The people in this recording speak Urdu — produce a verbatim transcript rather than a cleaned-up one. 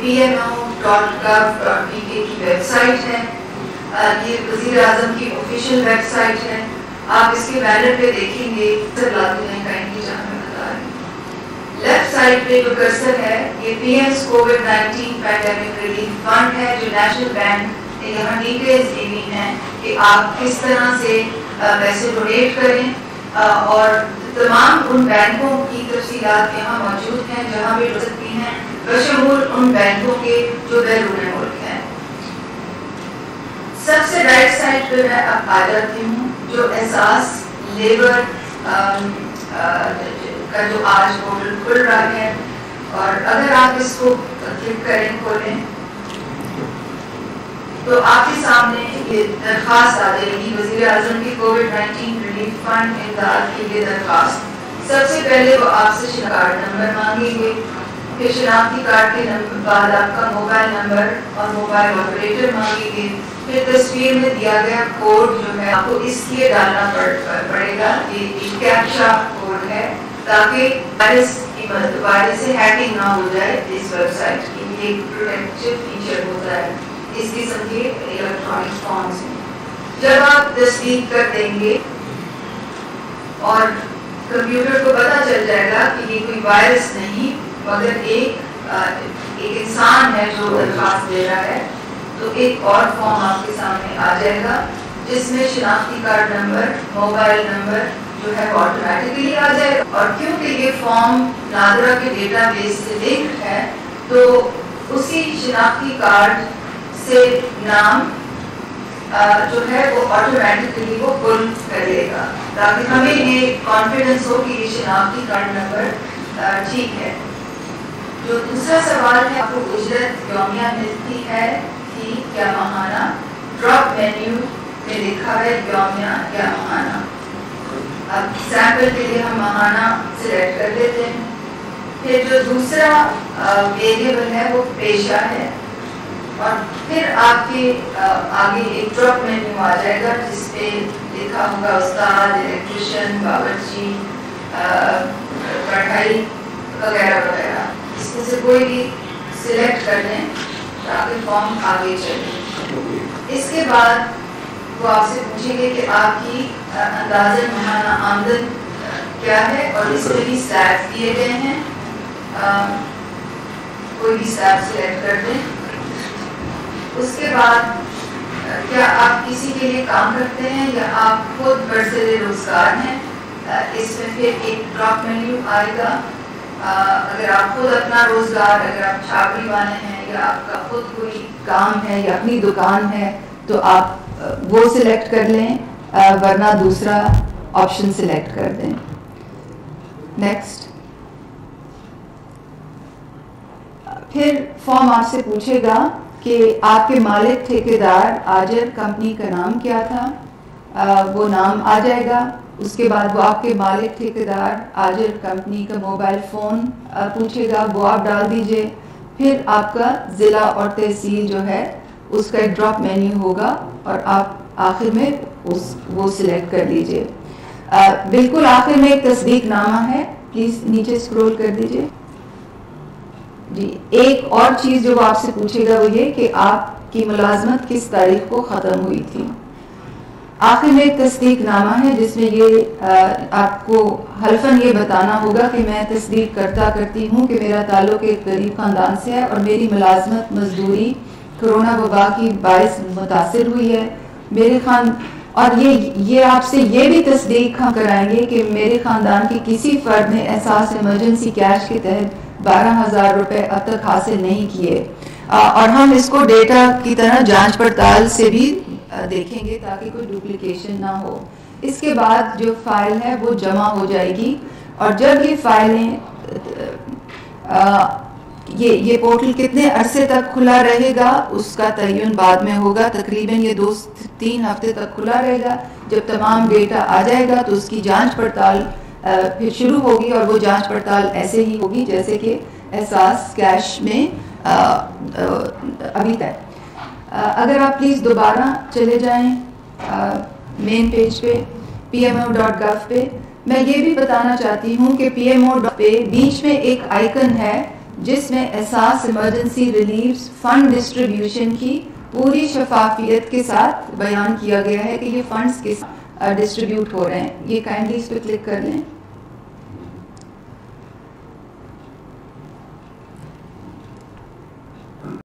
پی M O dot gov dot P K کی ویب سائٹ ہے. یہ وزیر اعظم کی آفیشیل ویب سائٹ ہے. آپ اس کے بینر پہ دیکھیں گے لیفٹ سائڈ پہ جو کرسر ہے یہ P M COVID nineteen pandemic relief fund ہے جو نیشنل بینک نے یہاں ڈیٹیلز دی ہوئی ہیں کہ آپ کس طرح سے پیسے ڈونیٹ کریں اور تمام ان بینکوں کی تفصیلات یہاں موجود ہیں جہاں بھی ہو سکتی ہیں بشمول ان بینکوں کے جو بیرون ملک ہیں. سب سے رائٹ سائڈ پہ میں اب آ جاتی ہوں جو احساس لیبر کا جو آج پورٹل کھل رہا ہے اور اگر آپ اس کو کلک کریں کھولیں تو آپ کے سامنے یہ درخواست آ جائے گی وزیر اعظم کی کووڈ نائنٹین ریلیف فنڈ امداد کی یہ درخواست. سب سے پہلے وہ آپ سے شناخت نمبر مانگیں گے پھر شناختی کارڈ کے نمبر بعد آپ کا موبائل نمبر اور موبائل آپریٹر مانگیں گے. پھر تصویر میں دیا گیا کوڈ جو ہے آپ کو اس لیے ڈالنا پڑے گا یہ ایک کیپچا کوڈ ہے تاکہ وائرس کی مدد وائرس سے ہیکنگ نہ ہو جائے. اس ویب سائٹ کی یہ ایک پروٹیکٹیو فیچر ہوتا ہے اس قسم کے الیکٹرانک فارمز میں. جب آپ تصدیق کر دیں گے اور کمپیوٹر کو پتہ چل جائے گا کہ یہ کوئی وائرس نہیں مگر ایک ایک انسان ہے جو درخواست دے رہا ہے تو ایک اور فارم آپ کے سامنے آ جائے گا جس میں شناختی کارڈ نمبر موبائل نمبر جو ہے وہ آٹومیٹکلی آ جائے گا. اور کیونکہ یہ فارم نادرا کے ڈیٹا بیس سے لنک ہے تو اسی شناختی کارڈ سے نام جو ہے وہ آٹومیٹکلی وہ پل کر لے گا تاکہ ہمیں یہ کانفیڈنس ہو کہ یہ شناختی کارڈ نمبر ٹھیک ہے. جو دوسرا سوال ہے آپ کو اجرت یومیہ ملتی ہے کہ کیا ماہانہ. ڈراپ مینیو میں لکھا ہے یومیہ یا ماہانہ. اب سیمپل کے لیے ہم ماہانہ سلیکٹ کر لیتے ہیں. پھر جو دوسرا ویریبل ہے وہ پیشہ ہے اور پھر آپ کے آگے ایک ڈراپ مینیو آ جائے گا جس پہ لکھا ہوگا استاد الیکٹریشین باورچی کڑھائی وغیرہ وغیرہ. اس میں سے کوئی بھی سلیکٹ کر لیں تاکہ فارم آگے چلے. اس کے بعد وہ آپ سے پوچھیں گے کہ آپ کی اندازہ ماہانہ آمدن کیا ہے اور اس میں بھی سلیب دیے گئے ہیں. کوئی بھی سلیب سلیکٹ کر دیں. اس کے بعد کیا آپ کسی کے لیے کام کرتے ہیں یا آپ خود برسر روزگار ہیں. اس میں پھر ایک ڈراپ مینیو آئے گا. اگر آپ خود اپنا روزگار اگر آپ چھاپڑی والے ہیں یا آپ کا خود کوئی کام ہے یا اپنی دکان ہے تو آپ وہ سلیکٹ کر لیں ورنہ دوسرا آپشن سلیکٹ کر دیں. نیکسٹ. پھر فارم آپ سے پوچھے گا کہ آپ کے مالک ٹھیکیدار آجر کمپنی کا نام کیا تھا. وہ نام آ جائے گا. اس کے بعد وہ آپ کے مالک ٹھیکیدار آجر کمپنی کا موبائل فون پوچھے گا وہ آپ ڈال دیجئے. پھر آپ کا ضلع اور تحصیل جو ہے اس کا ایک ڈراپ مینیو ہوگا اور آپ آخر میں اس وہ سلیکٹ کر لیجئے. بالکل آخر میں ایک تصدیق نامہ ہے. پلیز نیچے اسکرول کر دیجئے. جی ایک اور چیز جو وہ آپ سے پوچھے گا وہ یہ کہ آپ کی ملازمت کس تاریخ کو ختم ہوئی تھی. آخر میں ایک تصدیق نامہ ہے جس میں یہ آپ کو حلفاً یہ بتانا ہوگا کہ میں تصدیق کرتا کرتی ہوں کہ میرا تعلق ایک غریب خاندان سے ہے اور میری ملازمت مزدوری کرونا وبا کی باعث متاثر ہوئی ہے. میرے خان اور یہ یہ آپ سے یہ بھی تصدیق ہم کرائیں گے کہ میرے خاندان کے کسی فرد نے احساس ایمرجنسی کیش کے تحت بارہ ہزار روپے اب تک حاصل نہیں کیے. اور ہم اس کو ڈیٹا کی طرح جانچ پڑتال سے بھی دیکھیں گے تاکہ کوئی ڈپلیکیشن نہ ہو. اس کے بعد جو فائل ہے وہ جمع ہو جائے گی اور جب یہ فائلیں یہ یہ پورٹل کتنے عرصے تک کھلا رہے گا اس کا تعین بعد میں ہوگا. تقریباً یہ دو تین ہفتے تک کھلا رہے گا. جب تمام ڈیٹا آ جائے گا تو اس کی جانچ پڑتال پھر شروع ہوگی اور وہ جانچ پڑتال ایسے ہی ہوگی جیسے کہ احساس کیش میں ابھی تک. اگر آپ پلیز دوبارہ چلے جائیں مین پیج پہ پی ایم او ڈاٹ گو پہ. میں یہ بھی بتانا چاہتی ہوں کہ پی ایم او ڈاٹ پہ بیچ میں ایک آئیکن ہے جس میں احساس ایمرجنسی ریلیف فنڈ ڈسٹریبیوشن کی پوری شفافیت کے ساتھ بیان کیا گیا ہے کہ یہ فنڈز کس ڈسٹریبیوٹ ہو رہے ہیں. یہ کائنڈلی اس پہ کلک کر لیں.